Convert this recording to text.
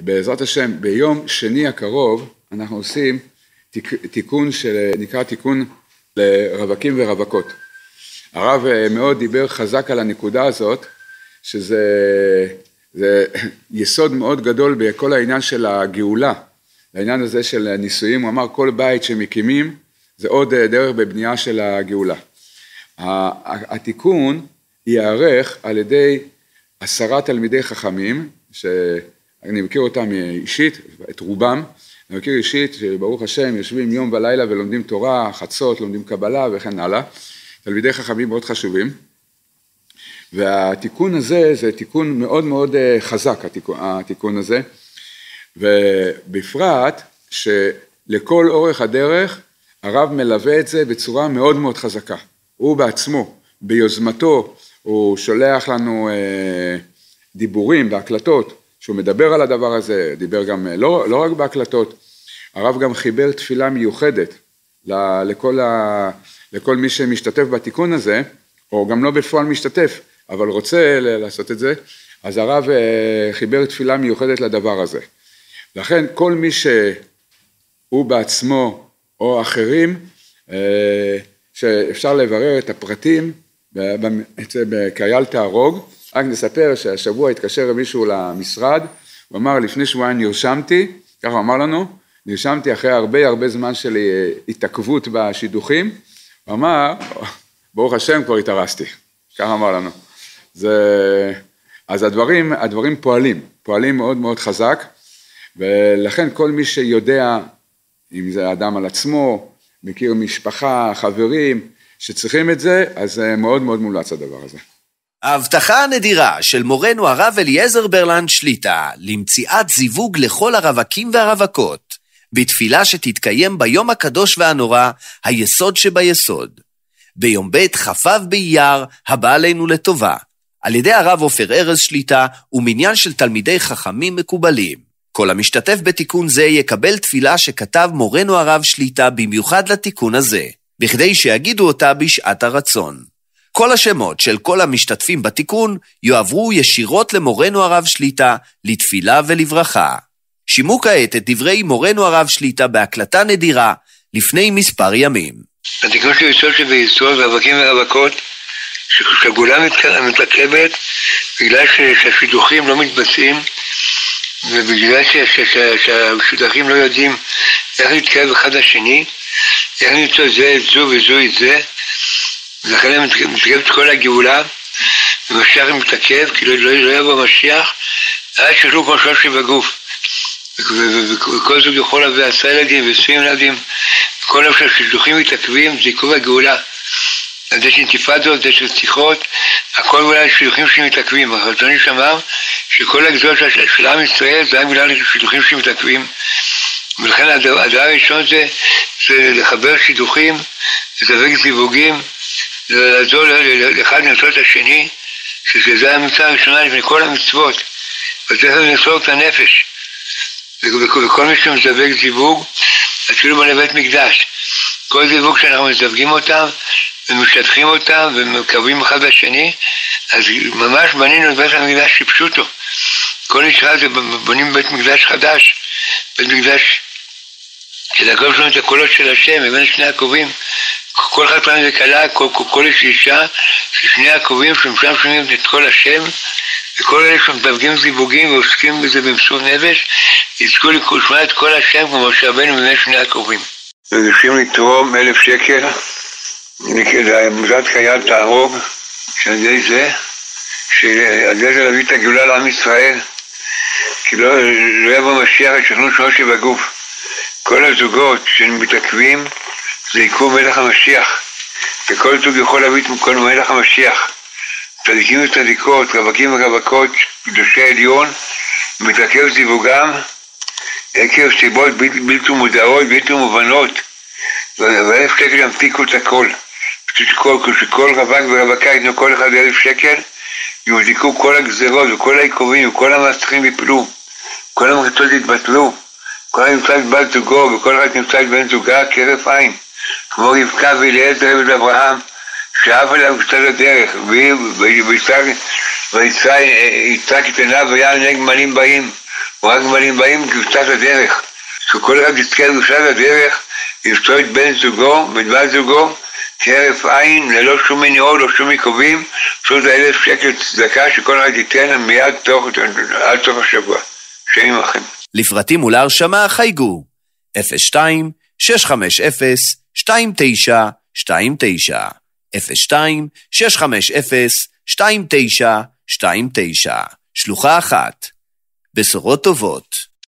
בעזרת השם, ביום שני הקרוב, אנחנו עושים תיקון שנקרא תיקון לרווקים ורווקות. הרב מאוד דיבר חזק על הנקודה הזאת, שזה יסוד מאוד גדול בכל העניין של הגאולה, העניין הזה של נישואים. הוא אמר כל בית שמקימים, זה עוד דרך בבנייה של הגאולה. התיקון יערך על ידי 10 תלמידי חכמים, שאני מכיר אותם אישית, את רובם, אני מכיר אישית שברוך השם יושבים יום ולילה ולומדים תורה, חצות, לומדים קבלה וכן הלאה, תלמידי חכמים מאוד חשובים, והתיקון הזה זה תיקון מאוד מאוד חזק, התיקון הזה, ובפרט שלכל אורך הדרך הרב מלווה את זה בצורה מאוד מאוד חזקה, הוא בעצמו, ביוזמתו, הוא שולח לנו דיבורים בהקלטות, שהוא מדבר על הדבר הזה, דיבר גם לא רק בהקלטות, הרב גם חיבר תפילה מיוחדת לכל מי שמשתתף בתיקון הזה, או גם לא בפועל משתתף, אבל רוצה לעשות את זה, אז הרב חיבר תפילה מיוחדת לדבר הזה. לכן כל מי שהוא בעצמו או אחרים, שאפשר לברר את הפרטים בקריאל תערוג, רק נספר שהשבוע התקשר מישהו למשרד, הוא אמר לפני שבועיים נרשמתי, ככה אמר לנו, נרשמתי אחרי הרבה זמן של התעכבות בשידוכים, הוא אמר, ברוך השם כבר התארסתי, ככה אמר לנו. אז הדברים פועלים מאוד מאוד חזק, ולכן כל מי שיודע, אם זה אדם על עצמו, מכיר משפחה, חברים, שצריכים את זה, אז מאוד מאוד מומלץ הדבר הזה. ההבטחה הנדירה של מורנו הרב אליעזר ברלנד שליטה למציאת זיווג לכל הרווקים והרווקות, בתפילה שתתקיים ביום הקדוש והנורא, היסוד שביסוד, ביום ב' כ"ו באייר הבא עלינו לטובה, על ידי הרב עופר ארז שליטה ומניין של תלמידי חכמים מקובלים. כל המשתתף בתיקון זה יקבל תפילה שכתב מורנו הרב שליטה במיוחד לתיקון הזה, בכדי שיגידו אותה בשעת הרצון. כל השמות של כל המשתתפים בתיקון יועברו ישירות למורנו הרב שליטה לתפילה ולברכה. שימו כעת את דברי מורנו הרב שליטה בהקלטה נדירה לפני מספר ימים. התיקון של יסוד שביסוד רווקים ורווקות, שהגאולה מתעכבת בגלל שהשידוכים לא מתבצעים, ובגלל שהשידוכים לא יודעים איך להתקרב אחד לשני, איך למצוא זה את זו וזו את זה, ולכן הם מתעכבת כל הגאולה, ומשיח מתעכב, כי לא יבוא משיח, עד שיוכלו כמו 3 בגוף. וכל זוג יכול להביא 10 ילדים ו20 ילדים, כל איפה שהשידוכים מתעכבים, זה עיכוב הגאולה. על זה שאינתיפאדות, זה שרציחות, הכל אולי השידוכים שמתעכבים. הרצוני שאמר שכל הגזול של עם ישראל זה היה בגלל השידוכים שמתעכבים. ולכן הדבר הראשון זה לחבר שידוכים, לזווג זיווגים, לעזור לאחד לנסות את השני, שזה המצווה הראשונה לפני כל המצוות, וזה לנסור את הנפש. וכל מי שמזווג זיווג, אפילו בבית מקדש, כל זיווג שאנחנו מזווגים אותם, ומשתתחים אותם, ומקרבים אחד לשני, אז ממש בנינו את בית המקדש שפשוטו. כל נשאר זה בונים בית מקדש חדש, בית מקדש שלקרוב שלנו את הקולות של השם, ובין שני הקרובים, כל אחד פעם זה קלה, כל איש אישה, ששני הקרובים שמשם שומעים את כל השם, וכל אלה שמתווגים זיווגים ועוסקים בזה במסור נפש, יזכו לשמוע את כל השם כמו שרבנו מבין שני הקרובים. מבקשים לתרום 1,000 שקל, לעמותת קריאל תערוג, שעל ידי זה, שעל ידי זה להביא את הגאולה לעם ישראל, כי לא יבוא משיח ישכנו 3 בגוף. כל הזוגות שמתעכבים זה עיכוב מלך המשיח, וכל זוג יכול להביא את כל מלך המשיח. צדיקים וצדיקות, רווקים ורווקות, קדושי עליון, מתעכב זיווגם, עקב סיבות בלתי מודעות, בלתי מובנות, ו1,000 שקל ימתיקו את הכל. כשכל רווק ורווקה יתנו כל אחד 1,000 שקל, יבדיקו כל הגזרות וכל העיכובים וכל המסכים יפלו, כל המחצות יתבטלו, כל אחד נמצא את בת זוגו וכל אחד נמצא את בן זוגה כהרף עין, כמו רבקה ואליעזר עבד אברהם, שאף אליו קצת הדרך, ויצחק את עיניו והיה עיני גמלים באים, רק בנים באים קדושת הדרך, שכל אחד יזכה קדושת הדרך, למצוא את בן זוגו ובת זוגו, כהרף עין, ללא שום מניעות, לא שום עיכובים, פשוט 1,000 שקל צדקה שכל אחד ייתן מיד עד סוף השבוע. שם עמכם. לפרטים ולהרשמה חייגו 02-650-2929 02-650-2929 שלוחה 1. בשורות טובות.